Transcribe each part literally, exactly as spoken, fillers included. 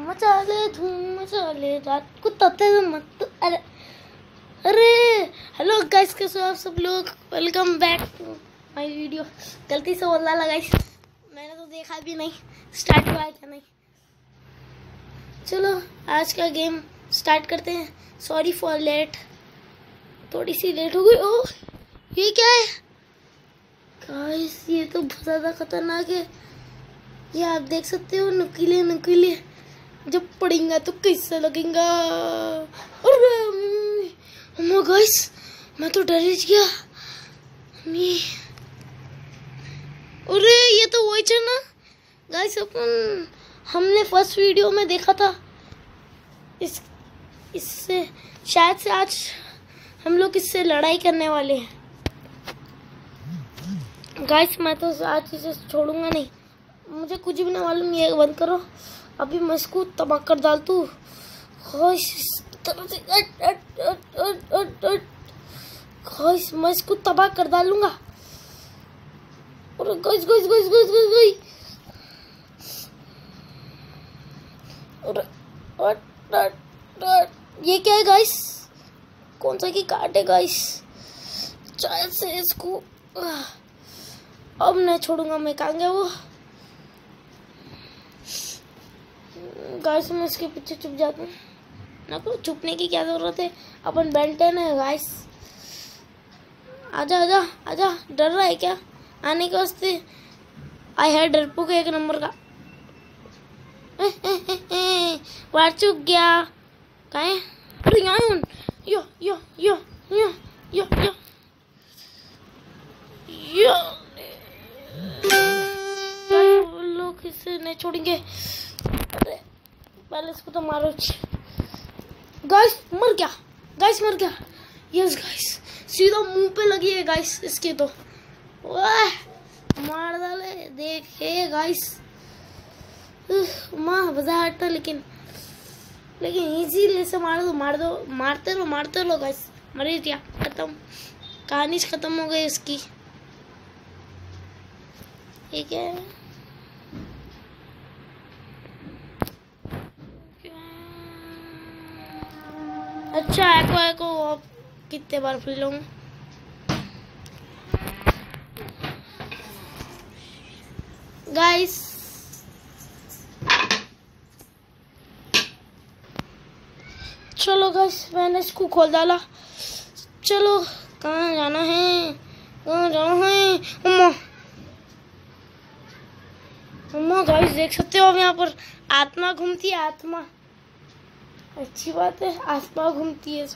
मचा ले धूम मचा ले रात को तते मत। अरे अरे हेलो गाइस, कैसे हो आप सब लोग? Welcome back to my video. गलती से बोला लगा गाइस, मैंने तो देखा भी नहीं स्टार्ट हुआ है क्या नहीं। चलो आज का गेम स्टार्ट करते हैं। सॉरी फॉर लेट, थोड़ी सी लेट हो गई। ओह ये क्या है गाइस? ये तो बहुत ज़्यादा खतरनाक है। ये आप देख सकते हो, नुकीले नुकीले जब पड़ेगा तो कैसा लगेगा। अरे गाइस मैं तो डर गया। अरे ये तो वही है ना गाइस, अपन हमने फर्स्ट वीडियो में देखा था। इस इससे शायद से आज हम लोग इससे लड़ाई करने वाले हैं गाइस। मैं तो आज इसे छोड़ूंगा नहीं, मुझे कुछ भी ना मालूम। ये बंद करो, अभी मैं इसको तबाह कर डालतू। गाइस मैं इसको तबाह कर डालूंगा। और guys guys guys guys guys ये क्या है गाइस? कौन सा की काट है गाइस? शायद से इसको अब नहीं छोड़ूंगा मैं। कहाँ गया वो गाइस? मैं इसके पीछे छुप जाता हूँ ना। को छुपने की क्या जरूरत है, अपन बेंटन है गाइस। आजा आजा आजा, डर रहा है क्या आने के वास्ते? आई है डरपोक एक नंबर का। वार चुक गया कहाँ है? अरे यहाँ हूँ। यो यो यो यो यो यो यो लोग इसे नहीं छोड़ेंगे। अरे पहले इसको तो मारो। गाइस मर गया, गाइस मर गया। यस गाइस, सीधा मुंह पे लगी है गाइस इसके तो। वाह मार डाले, देखे गाइस। माँ मजा आता, लेकिन लेकिन इजीली से मार दो मार दो मारते रहो मारते रहो गाइस। मर गया, खत्म, कहानी खत्म हो गई इसकी। ठीक है अच्छा एको एको अब कितने बार फ्री लूँ गाइस? चलो गाइस मैंने इसको खोल डाला। चलो कहाँ जाना है, कहाँ जाना है? उम्मा उम्मा गाइस देख सकते हो, अब यहाँ पर आत्मा घूमती है। आत्मा अच्छी बात है, आत्मा घूमती है।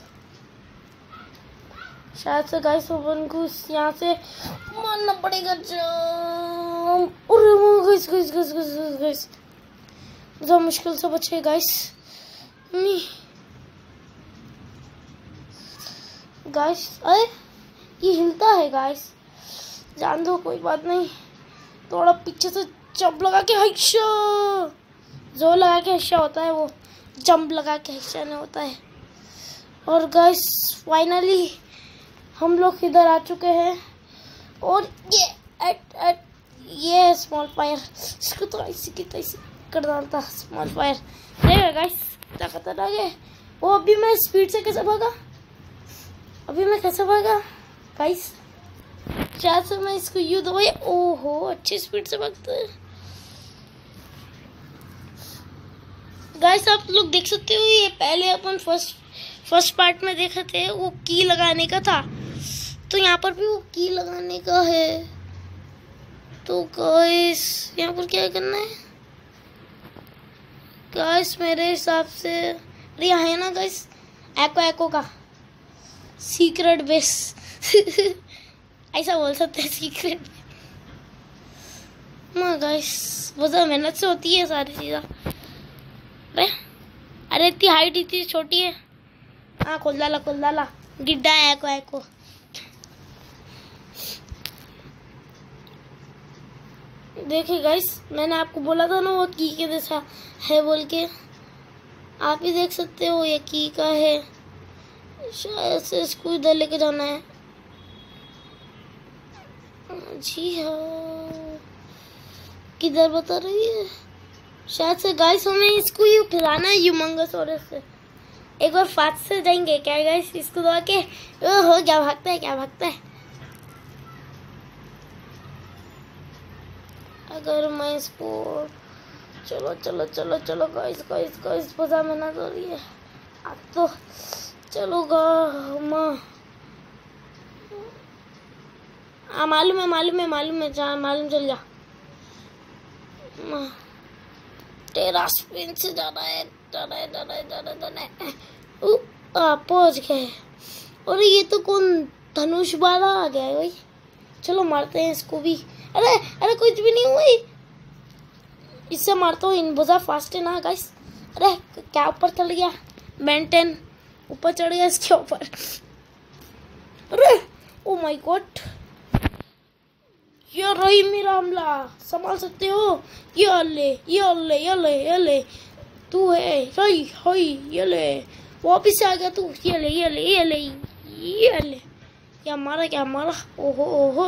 शायद से गाइस अपन को यहाँ से मारना पड़ेगा। Guys guys guys guys guys बहुत मुश्किल से बचे गाइस। गाइस अरे ये हिलता है गाइस, जान दो कोई बात नहीं। थोड़ा पीछे से जंप लगा के हिस्सा, जोर लगा के हिस्सा होता है वो, जंप लगा के हिस्सा नहीं होता है। और गाइस फाइनली हम लोग इधर आ चुके हैं। और ये एट एट ये स्मॉल फायर, इसको तो ऐसी की तैसी कर डालता स्मॉल फायर। देखा गाइस क्या खतरनाक है वो। अभी मैं स्पीड से कैसे भागा, अभी मैं कैसे भागा गाइस? शायद से मैं इसको यूं दबाया। ओहो अच्छी स्पीड से भागता है गाइस। आप लोग देख सकते हो, ये पहले अपन फर्स्ट फर्स्ट पार्ट में देखे थे, वो की लगाने का था। तो यहाँ पर भी वो की लगाने का है। तो गाइस यहाँ पर क्या करना है गाइस? मेरे हिसाब से अरे यहाँ है ना गाइस, एको एको का सीक्रेट बेस ऐसा बोल सकते हैं, सीक्रेट। माँ गाइस बहुत मेहनत से होती है सारी चीज़ें। अरे अरे इतनी हाइट इतनी छोटी है। हाँ खोल डाला खोल डाला, गिड्डा है एको एको। देखिए गाइस मैंने आपको बोला था ना वो की के जैसा है बोल के, आप ही देख सकते हो ये की का है। शायद से इसको इधर लेके जाना है। जी हाँ, किधर बता रही है? शायद से गाइस हमें इसको ही खिलाना है ह्यूमंगोसॉरस से। एक बार फास्ट से जाएंगे क्या गाइस इसको दबा के। ओहो क्या भागता है क्या भागता है। अगर मैं इसको चलो चलो चलो चलो गाइस गाइस गाइस पता मेहनत हो रही है अब तो। चलो गा हाँ मालूम है मालूम है मालूम है जा मालूम चल जा। तेरा स्पिन से जाना है जाना है जाना है जाना है जाना है। पहुंच गए। और ये तो कौन धनुष वाला आ गया है भाई। चलो मारते हैं इसको भी। अरे अरे कुछ भी नहीं हुई इससे मारता हूँ। इनबुजा फास्ट है ना गाइस। अरे क्या ऊपर चढ़ गया बेंटेन ऊपर चढ़ गया इसके ऊपर। अरे ओ माय गॉड ये रही मेरा हमला संभाल सकते हो। ये ले ये ले ये ले ये ले तू है रही हई ये ले वापिस आ गया तू। ये ले ये ले ये ले ये ले क्या मारा क्या मारा। ओहो ओहो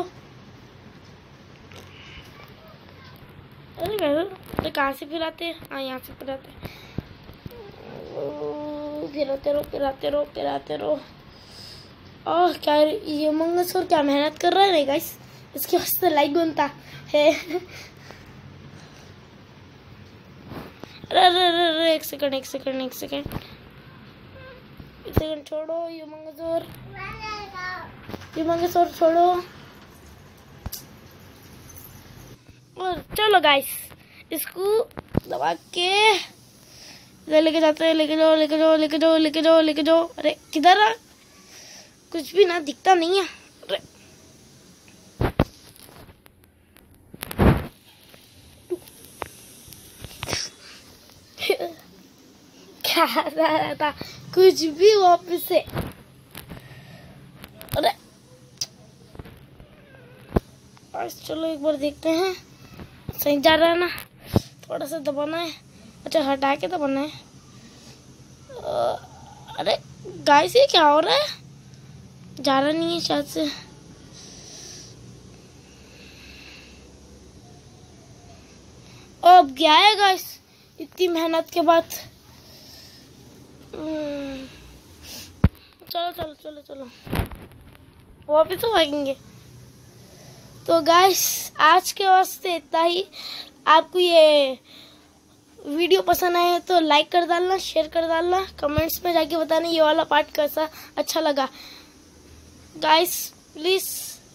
अरे अरे कहाँ से फिराते हैं। हाँ यहाँ से फिराते हैं। फिराते रहो फिराते रहो फिराते रहो। ओह क्या ये मंगलसूर क्या मेहनत कर रहा है नहीं गाइस। इसके वास्ते लाइक बनता है। अरे अरे अरे एक सेकंड एक सेकंड एक सेकंड एक सेकंड छोड़ो ये मंगलसूर ये मंगलसूर छोड़ो। और चलो गाइस इसको दबा के लेके जाते हैं। लेके जाओ लेके जाओ लेके जाओ लेके जाओ लेके जाओ। अरे किधर है कुछ भी ना दिखता नहीं है। अरे क्या रहा था कुछ भी वापस से। अरे बस चलो एक बार देखते हैं सही जा रहा है ना। थोड़ा सा दबाना है। अच्छा हटा के दबाना है। अरे गाइस ये क्या हो रहा है जा रहा नहीं है शायद से। अब गया है गाइस इतनी मेहनत के बाद। चलो चलो चलो चलो वापिस तो भागेंगे। तो गाइस आज के वास्ते इतना ही। आपको ये वीडियो पसंद आए तो लाइक कर डालना शेयर कर डालना कमेंट्स में जाके बताना ये वाला पार्ट कैसा अच्छा लगा। गाइस प्लीज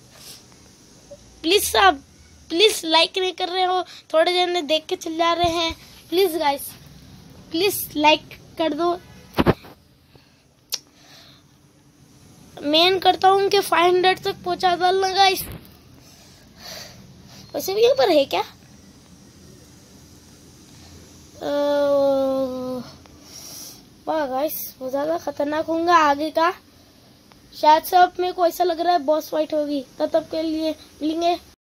प्लीज आप प्लीज लाइक नहीं कर रहे हो। थोड़े जने देख के चल जा रहे हैं। प्लीज गाइस प्लीज लाइक कर दो। मेन करता हूँ कि फाइव हंड्रेड तक पहुंचा डालना गाइस। वैसे भी यहाँ पर है क्या वाह गाइस बहुत ज्यादा खतरनाक होगा आगे का। शायद से अब मेरे को ऐसा लग रहा है बॉस फाइट होगी। तब तक के लिए मिलेंगे।